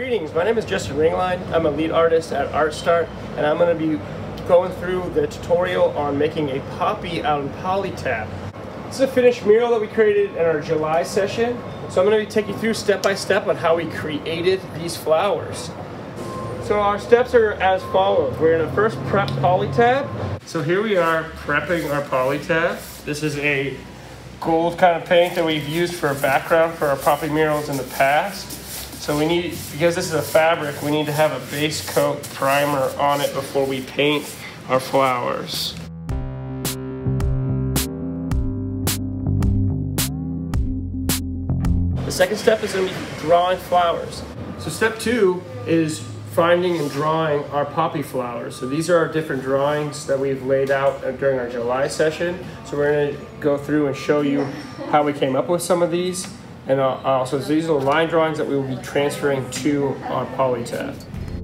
Greetings, my name is Ringlein. I'm a lead artist at ArtStart, and I'm going to be going through the tutorial on making a poppy out of polytab. This is a finished mural that we created in our July session, so I'm going to be taking you through step by step on how we created these flowers. So our steps are as follows. We're going to first prep polytab. So here we are prepping our polytab. This is a gold kind of paint that we've used for a background for our poppy murals in the past. So we need, because this is a fabric, we need to have a base coat primer on it before we paint our flowers. The second step is going to be drawing flowers. So step 2 is finding and drawing our poppy flowers. So these are our different drawings that we've laid out during our July session. So we're going to go through and show you how we came up with some of these. And also, these are the line drawings that we will be transferring to our polytab.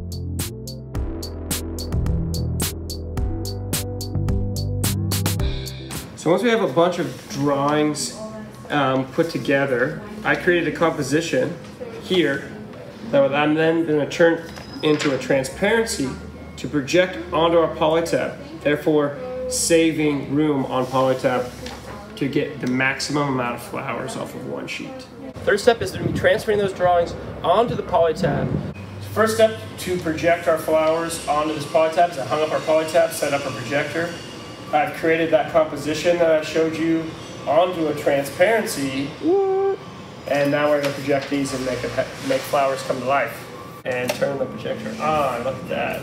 So once we have a bunch of drawings put together, I created a composition here that I'm then going to turn into a transparency to project onto our polytab, therefore saving room on polytab to get the maximum amount of flowers off of one sheet. Third step is to be transferring those drawings onto the polytab. First step to project our flowers onto this polytab is I hung up our polytab, set up a projector. I've created that composition that I showed you onto a transparency, and now we're going to project these and make flowers come to life. And turn the projector on. Look at that.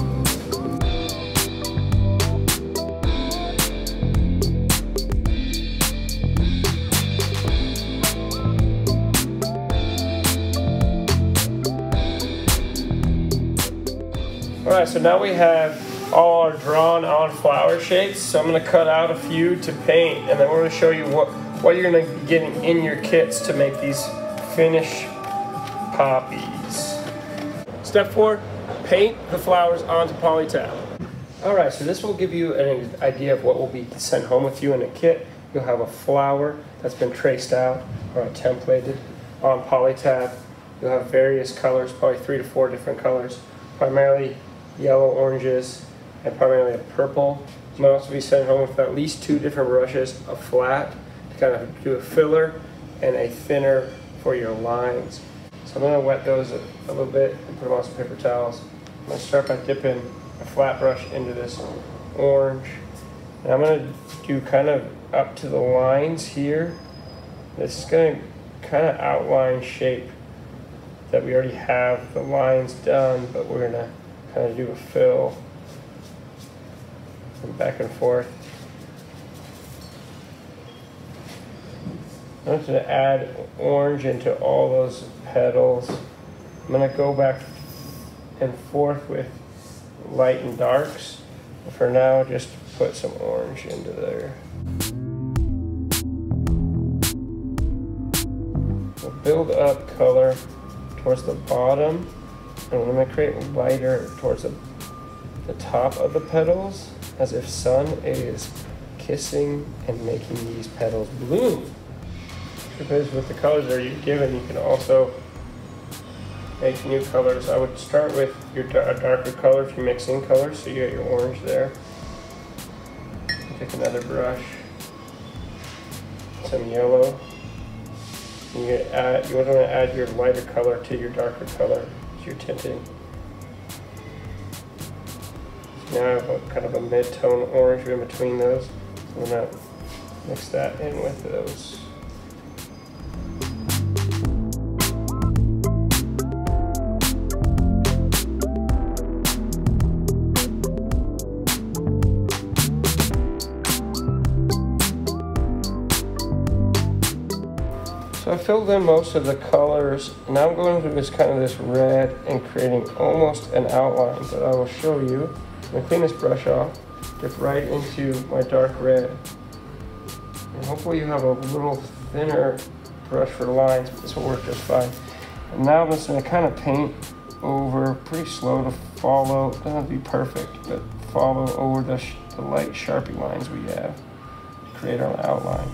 Alright, so now we have all our drawn on flower shapes. So I'm going to cut out a few to paint, and then we're going to show you what you're going to be getting in your kits to make these finished poppies. Step 4, paint the flowers onto polytab. Alright, so this will give you an idea of what will be sent home with you in a kit. You'll have a flower that's been traced out or templated on polytab. You'll have various colors, probably 3 to 4 different colors, primarily yellow, oranges, and primarily a purple. You might also be sent home with at least 2 different brushes, a flat to kind of do a filler and a thinner for your lines. So I'm going to wet those a little bit and put them on some paper towels. I'm going to start by dipping a flat brush into this orange. And I'm going to do kind of up to the lines here. This is going to kind of outline shape that we already have the lines done, but we're going to kind of do a fill and back and forth. I'm going to add orange into all those petals. I'm going to go back and forth with light and darks. For now, just put some orange into there. We'll build up color towards the bottom, and I'm going to create lighter towards the top of the petals, as if sun is kissing and making these petals bloom. Because with the colors that you're given, you can also make new colors. I would start with your darker color if you're mixing colors, so you got your orange there. Pick another brush, some yellow. You want to add your lighter color to your darker color as you're tinting. So now I have kind of a mid-tone orange in between those. So I'm going to mix that in with those. So I filled in most of the colors. Now I'm going through this red and creating almost an outline that I will show you. I'm going to clean this brush off, dip right into my dark red. And hopefully you have a little thinner brush for lines, but this will work just fine. And now I'm just going to kind of paint over, pretty slow to follow. It doesn't have to be perfect, but follow over the light Sharpie lines we have to create our outline.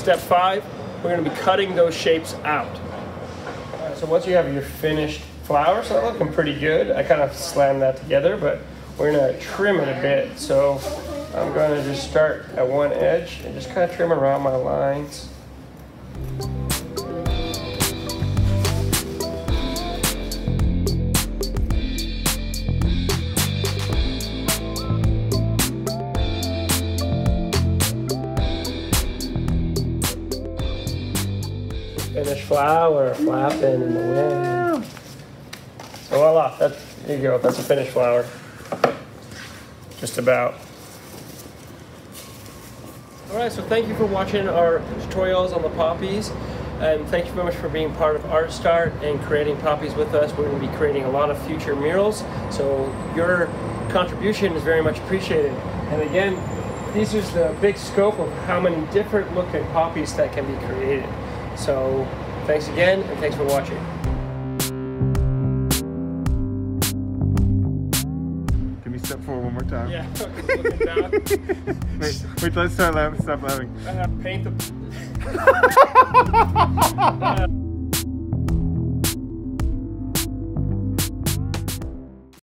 step 5, we're going to be cutting those shapes out. Alright, so once you have your finished flower, so that's looking pretty good. I kind of slammed that together, but we're going to trim it a bit. So I'm going to just start at one edge and just kind of trim around my lines. Finished flower flapping in the wind. So voila, there you go, that's a finished flower. Just about. Alright, so thank you for watching our tutorials on the poppies, and thank you very much for being part of ArtStart and creating poppies with us. We're going to be creating a lot of future murals, so your contribution is very much appreciated. And again, this is the big scope of how many different looking poppies that can be created. So thanks again, and thanks for watching. Can you step forward one more time? Yeah, looking down. wait, let's stop laughing. I have to paint the...